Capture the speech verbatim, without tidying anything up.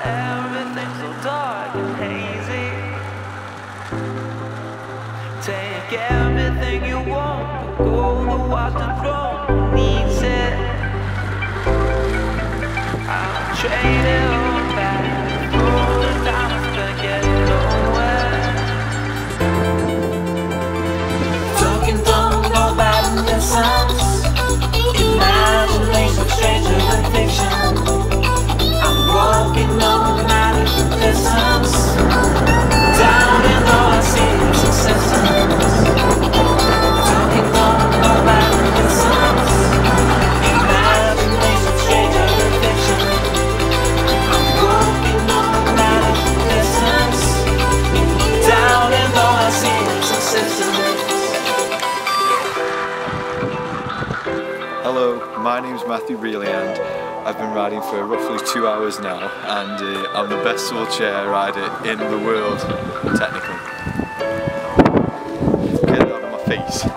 everything's so dark and hazy. Take everything you want, but go to watch the throne needs it. I'll trade it all back, all the time I spent getting nowhere. Talking don't go bad in the sense. Imagination stranger than fiction. I'm walking on out of the distance. Down in all I see is existence. Talking don't go bad in the sense. Imagination stranger than fiction. I'm walking on out of the distance. Down in all I see is existence. Hello, my name's Matthew Reilly and I've been riding for roughly two hours now, and uh, I'm the best swivel chair rider in the world, technically. Get it out of my face.